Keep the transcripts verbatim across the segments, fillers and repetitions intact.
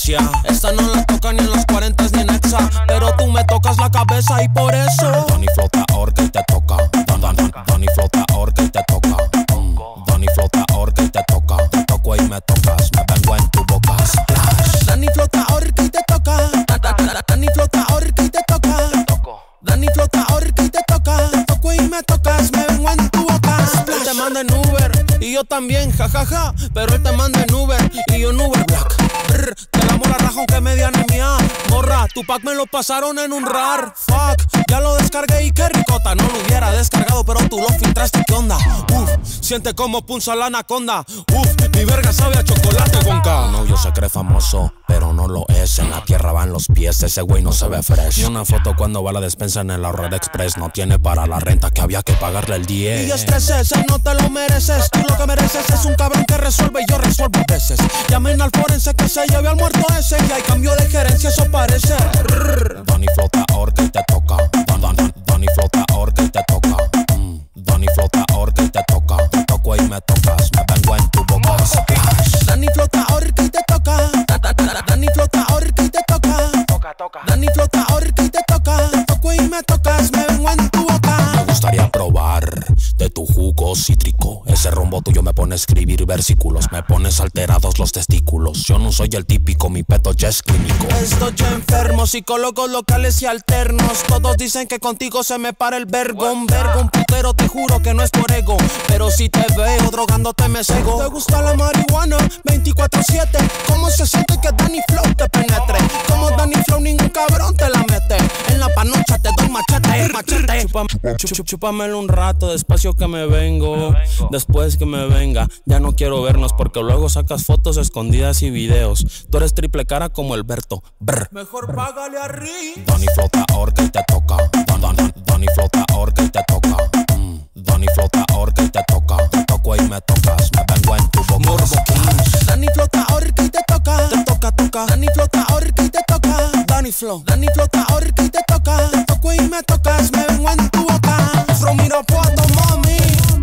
Valencia. Esta no la toca ni en los cuarenta ni en Exa, pero tú me tocas la cabeza y por eso Donny flota, ahorca y te toca. Don, don, don, Donny flota, ahorca y te toca. Mm. Donny flota, ahorca y te toca. Te toco y me tocas, me vengo en tu boca. Splash. Donny flota, ahorca y te toca. Donny flota, ahorca y te toca. Donny flota, ahorca y te toca. Te toco y me tocas, me vengo en tu boca. Él te manda en Uber y yo también, jajaja, ja, ja. Pero él te manda en Uber y yo en Uber Black. Brr, te la mola raja aunque media anemia. Morra, tu pack me lo pasaron en un rar. Fuck, ya lo descargué y qué ricota. No lo hubiera descargado pero tú lo filtraste, ¿qué onda? Uf, siente como punza la anaconda. Uf, mi verga sabe a chocolate con K. No, yo se cree famoso, pero no lo es. En la tierra van los pies, ese güey no se ve fresh. Y una foto cuando va a la despensa en el Ahorrar Express. No tiene para la renta que había que pagarle el diez. Y estreses, no te lo mereces. Tú lo que mereces es un cabrón que resuelve y yo resuelvo a veces. Llamen al forense que se lleve al muerto ese. Y hay cambio de gerencia, eso parece. Donny flota, ahorca y te toca. Don, don, don, Donny flota, ahorca y te toca. Mm. Donny flota, ahorca y te toca. Te toco y me tocas, me vengo en tu boca. Splash. Donny flota, ahorca y te toca. Donny flota, ahorca y te toca. Donny flota, ahorca y te toca. Te toco y me tocas, me vengo en tu boca. Me gustaría probar de tu jugo cítrico. Ese rombo tuyo me pone a escribir versículos. Me pones alterados los testículos. Yo no soy el típico, mi pedo ya es clínico. Estoy yo enfermo, psicólogos locales y alternos. Todos dicen que contigo se me para el vergo. Un vergo, un putero, te juro que no es por ego. Pero si te veo drogándote me cego. ¿Te gusta la marihuana? veinticuatro siete. ¿Cómo se siente que Donny Flow te penetre? Como Donny Flow ningún cabrón te la mete. En la panocha te doy machete, machete. Chúpame, chup, chúpamelo un rato, despacio que me vengo. Después que me venga, ya no quiero vernos porque luego sacas fotos escondidas y videos. Tú eres triple cara como el Berto. Brr. Mejor págale a Rick. Donny flota, ahorca y te toca. Don, don, don, Donny flota, ahorca y te toca. Mm. Donny flota, ahorca y te toca. Te toco y me tocas, me vengo en tu boca. Morbo King. Donny flota, ahorca y te toca. Te toca, toca. Donny flota, ahorca y te toca. Donny Flow. Donny flota, ahorca y te toca. Te toco y me tocas, me vengo en tu boca. From Irapuato, mami.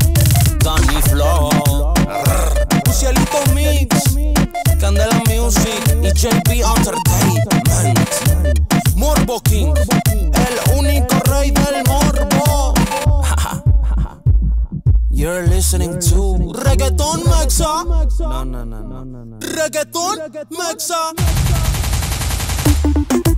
Donny Flow. Cielito Mix. Candela Music y J P Entertainment. Morbo King, el único rey del morbo. You're listening to Reggaeton Mexa. No, no, no, no, no, no. Reggaeton Mexa.